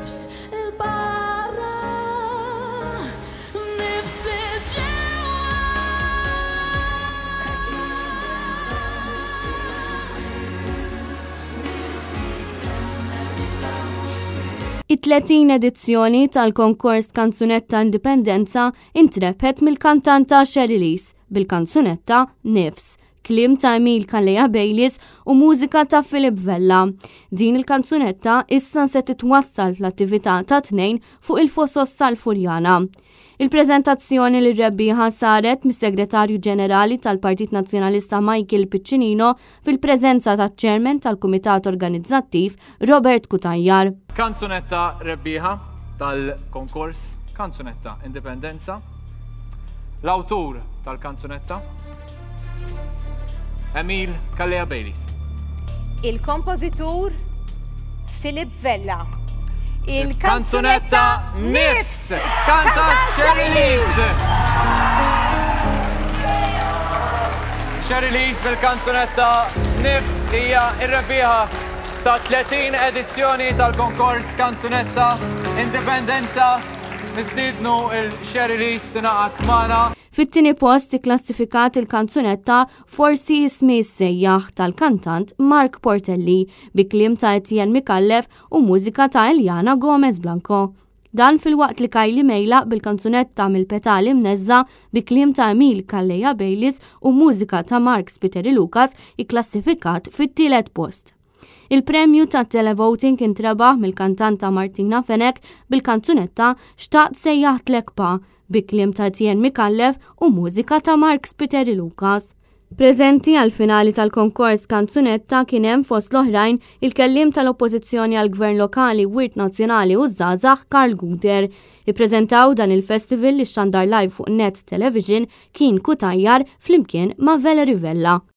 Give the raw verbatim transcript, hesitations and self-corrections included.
nifs il-barra nifs it-tletin edizzjoni tal-konkors Kanzunetta Indipendenza intrebħet mill-kantanta Sherrilise bil-kanzunetta Nifs, kliem ta' Emil Kalleja Baylis u mużika ta' Philip Vella. Din il-kanzunetta issa se titwassal fl-attività ta' tnejn fuq il-Fosos tal-Furjana. Il-preżentazzjoni li rebbieħa saret mis-Segretarju Ġenerali tal-Partit Nazzjonalista Michael Piccinino fil-preżenza taċ-Chairman tal-Kumitat Organizzattiv Robert Kutajjar. Kanzunetta rebbieħa tal-konkors Kanzunetta Indipendenza. L-awtur tal-kanzunetta Emil Kalleja Baylis. Il-kompożitur Philip Vella. Il-kanzunetta Nifs kanta Sherrilise. Sherrilise bil-kanzunetta Nifs hija r-rebbieħa ta' tletin edizzjoni tal-konkors Kanzunetta Indipendenza. Nistiednu il-Sherrilise tingħaqad magħna. Fit-tieni post ikklassifikat il-kanzunetta Forsi Ismi Sejjaħ tal-kantant Mark Portelli bi kliem ta' Etienne Mikallef u mużika ta' Eliana Gomez Blanco. Dan fil-waqt li Kylie Mejla bil-kanzunetta mill-Petali Mnezza bi kliem ta' Emil Kalleja Baylis u mużika ta' Mark Spiteri Lucas ikklassifikat fit-tielet post. Il-premju ta' televoting intrebaħ mill-kantanta Martina Fenek bil-kanzunetta Xtaqt Sejjaħ Tlekpa bi kliem ta' Etienne Mikallef u mużika ta' Mark Spiteri Lucas. Preżenti għal-finali tal-konkors Kanzunetta kien hemm fost l-oħrajn il-kelliem tal-oppożizzjoni għall-Gvern Lokali Wirt Nazzjonali u żgħażagħ Karl Guder. Ippreżentaw dan il-festival li xandar live fuq Net Television kien Kutajjar flimkien ma' Valerie Vella.